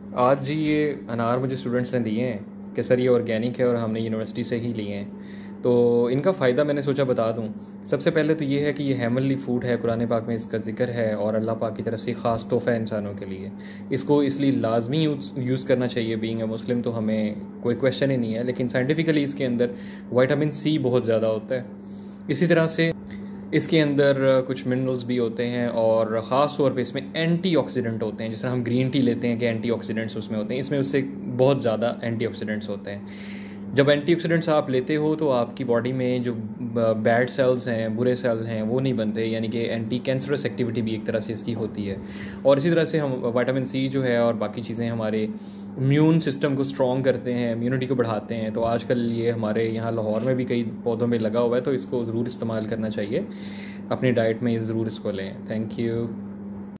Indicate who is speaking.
Speaker 1: आज जी ये अनार मुझे स्टूडेंट्स ने दिए हैं कि सर ये ऑर्गेनिक है और हमने यूनिवर्सिटी से ही लिए हैं। तो इनका फ़ायदा मैंने सोचा बता दूं। सबसे पहले तो ये है कि ये हेवनली फूड है, कुरान पाक में इसका जिक्र है और अल्लाह पाक की तरफ से ख़ास तोहफ़ा है इंसानों के लिए। इसको इसलिए लाजमी यूज़ करना चाहिए। बीइंग अ मुस्लिम तो हमें कोई क्वेश्चन ही नहीं है, लेकिन साइंटिफिकली इसके अंदर विटामिन सी बहुत ज़्यादा होता है। इसी तरह से इसके अंदर कुछ मिनरल्स भी होते हैं और ख़ास तौर पे इसमें एंटीऑक्सीडेंट होते हैं। जैसे हम ग्रीन टी लेते हैं कि एंटीऑक्सीडेंट्स उसमें होते हैं, इसमें उससे बहुत ज़्यादा एंटीऑक्सीडेंट्स होते हैं। जब एंटीऑक्सीडेंट्स आप लेते हो तो आपकी बॉडी में जो बैड सेल्स हैं, बुरे सेल हैं, वो नहीं बनते, यानी कि एंटी कैंसरस एक्टिविटी भी एक तरह से इसकी होती है। और इसी तरह से हम विटामिन सी जो है और बाकी चीज़ें हमारे इम्यून सिस्टम को स्ट्रॉन्ग करते हैं, इम्यूनिटी को बढ़ाते हैं। तो आजकल ये हमारे यहाँ लाहौर में भी कई पौधों में लगा हुआ है, तो इसको ज़रूर इस्तेमाल करना चाहिए। अपनी डाइट में ये ज़रूर इसको लें। Thank you.